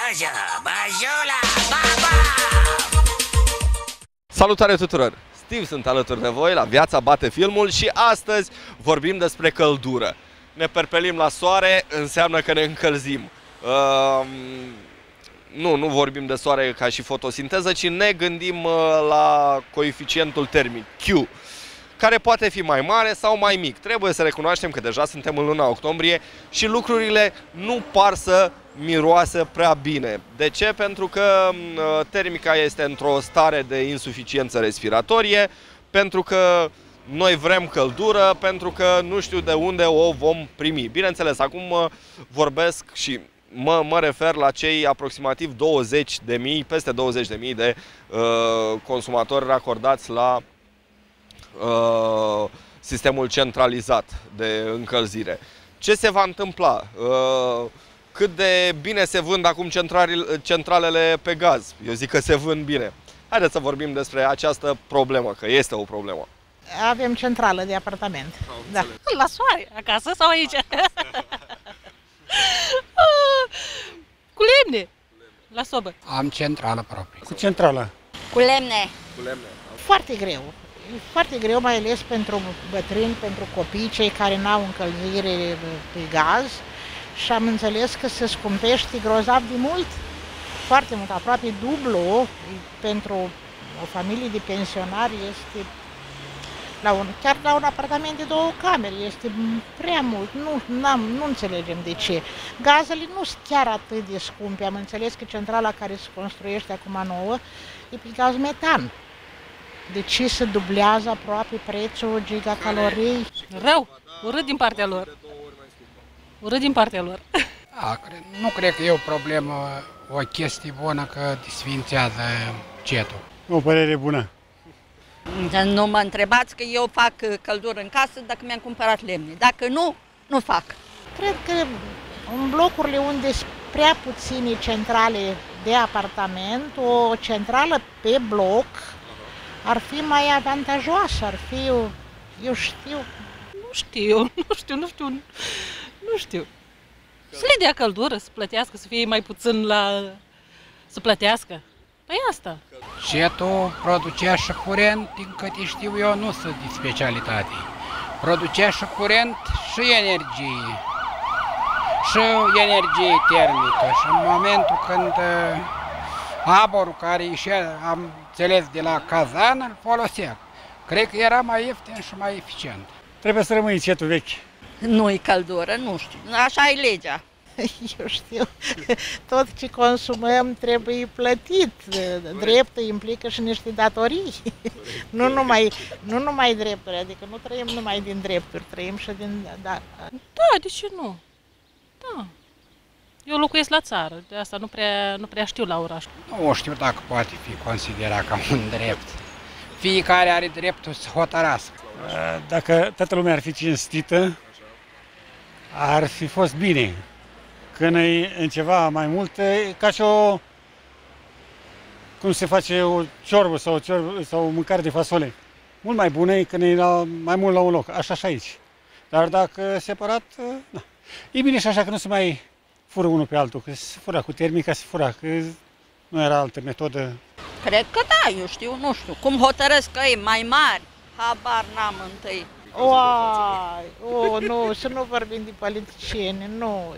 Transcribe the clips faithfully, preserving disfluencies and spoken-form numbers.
Baja, bajola, baba! Salutare tuturor! Steve sunt alături de voi la Viața Bate Filmul și astăzi vorbim despre căldură. Ne perpelim la soare, înseamnă că ne încălzim. Uh, nu, nu vorbim de soare ca și fotosinteză, ci ne gândim la coeficientul termic, Q, care poate fi mai mare sau mai mic. Trebuie să recunoaștem că deja suntem în luna octombrie și lucrurile nu par să miroase prea bine. De ce? Pentru că termica este într-o stare de insuficiență respiratorie, pentru că noi vrem căldură, pentru că nu știu de unde o vom primi. Bineînțeles, acum vorbesc și mă, mă refer la cei aproximativ douăzeci de mii, peste douăzeci de mii de uh, consumatori racordați la uh, sistemul centralizat de încălzire. Ce se va întâmpla? Uh, cât de bine se vând acum centralele pe gaz? Eu zic că se vând bine. Haideți să vorbim despre această problemă, că este o problemă. Avem centrală de apartament. Da. La soare, acasă sau aici? Cu lemne, la sobă. Am centrală proprie. Cu centrală. Cu lemne. Cu lemne. Foarte greu. E foarte greu, mai ales pentru bătrâni, pentru copii, cei care n-au încălzire pe gaz. Și am înțeles că se scumpește grozav de mult. Foarte mult, aproape dublu. Pentru o familie de pensionari este... La un, chiar la un apartament de două camere este prea mult, nu, n-am, nu înțelegem de ce. Gazele nu sunt chiar atât de scumpe, am înțeles că centrala care se construiește acum nouă e pe gaz metan. De ce se dublează aproape prețul gigacalorii? Rău, urât din partea lor. Urât din partea lor. A, nu cred că e o problemă, o chestie bună că disfințează cetul. O părere bună. Nu mă întrebați că eu fac căldură în casă dacă mi-am cumpărat lemne. Dacă nu, nu fac. Cred că în blocurile unde sunt prea puține centrale de apartament, o centrală pe bloc ar fi mai avantajoasă, ar fi, eu știu... Nu știu, nu știu, nu știu, nu știu. Să le dea căldură, să plătească, să fie mai puțin la... să plătească. Păi asta. Cetul producea și curent, din câte știu eu, nu sunt de specialitate. Producea și curent și energie. Și energie termică. Și în momentul când aborul care ieșea, am înțeles, de la cazan, îl folosea. Cred că era mai ieftin și mai eficient. Trebuie să rămâi cetul vechi. Nu-i căldură, nu știu. Așa e legea. Eu știu, tot ce consumăm trebuie plătit. Dreptul implică și niște datorii. Nu numai, nu numai drepturi, adică nu trăim numai din drepturi, trăim și din... Da, da, de ce nu? Da. Eu locuiesc la țară, de asta nu prea, nu prea știu la oraș. Nu știu dacă poate fi considerat ca un drept. Fiecare are dreptul să hotărască. Dacă toată lumea ar fi cinstită, ar fi fost bine. Când e în ceva mai mult, e ca și o... cum se face o ciorbă sau o, ciorbă, sau o mâncare de fasole. Mult mai bună e când e la, mai mult la un loc, așa și aici. Dar dacă separat, na. E bine și așa că nu se mai fură unul pe altul, că se fura cu termica, se fura, că nu era altă metodă. Cred că da, eu știu, nu știu. Cum hotărăsc că e mai mari, habar n-am întâi. Oai, o, nu, să nu vorbim de politicieni, nu.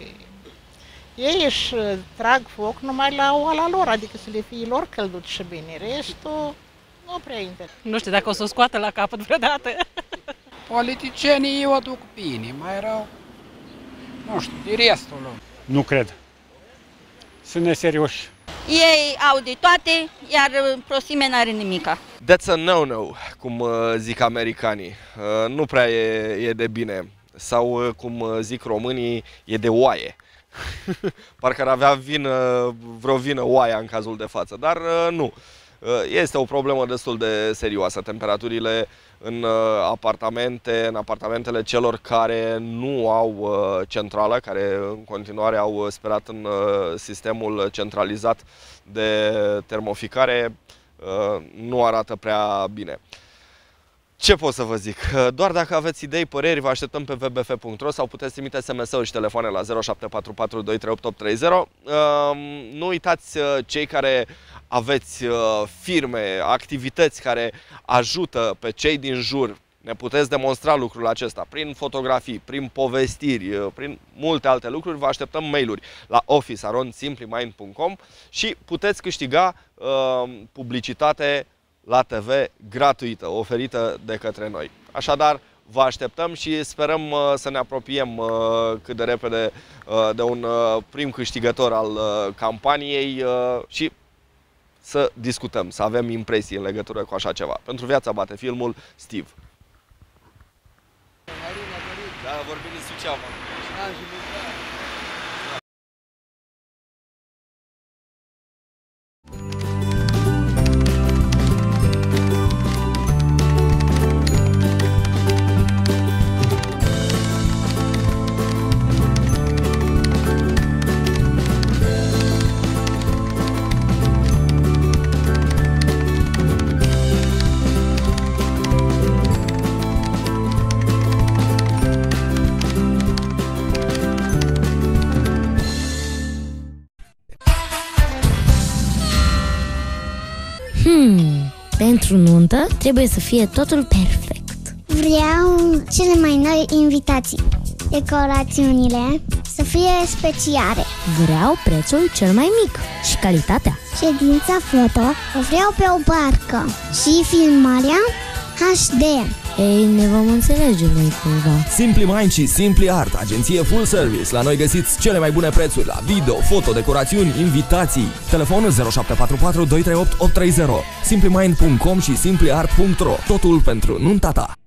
Ei își trag foc numai la oala lor, adică să le fie lor căldut și bine. Restul nu prea interesează. Nu știu dacă o să o scoată la capăt vreodată. Politicienii o duc bine, mai rău, nu știu, de restul lor. Nu cred. Sunt neserioși. Ei au de toate, iar prosime n-are nimica. That's a no-no, cum zic americanii. Nu prea e, e de bine. Sau, cum zic românii, e de oaie. Parcă ar avea vină, vreo vină oaia în cazul de față, dar nu. Este o problemă destul de serioasă. Temperaturile în apartamente, în apartamentele celor care nu au centrală, care în continuare au sperat în sistemul centralizat de termoficare, nu arată prea bine. Ce pot să vă zic? Doar dacă aveți idei, păreri, vă așteptăm pe v b f punct r o sau puteți trimite S M S-uri și telefoane la zero șapte patru patru doi trei opt opt trei zero. Nu uitați, cei care aveți firme, activități care ajută pe cei din jur, ne puteți demonstra lucrul acesta prin fotografii, prin povestiri, prin multe alte lucruri. Vă așteptăm mail-uri la office arond simplymind punct com și puteți câștiga uh, publicitate la T V gratuită, oferită de către noi. Așadar, vă așteptăm și sperăm uh, să ne apropiem uh, cât de repede uh, de un uh, prim câștigător al uh, campaniei uh, și să discutăm, să avem impresii în legătură cu așa ceva. Pentru Viața bate filmul, Steve. Da, vorbim din Suceava. Hmm, pentru nuntă trebuie să fie totul perfect. Vreau cele mai noi invitații, decorațiunile să fie speciale. Vreau prețul cel mai mic și calitatea. Ședința foto o vreau pe o barcă și filmarea H D. Ei, ne vom înțelege noi cumva. Simply Mind și Simply Art, agenție full service. La noi găsiți cele mai bune prețuri la video, foto, decorațiuni, invitații. Telefonul zero șapte patru patru doi trei opt opt trei zero, simply mind punct com și simply art punct r o. Totul pentru nunta ta.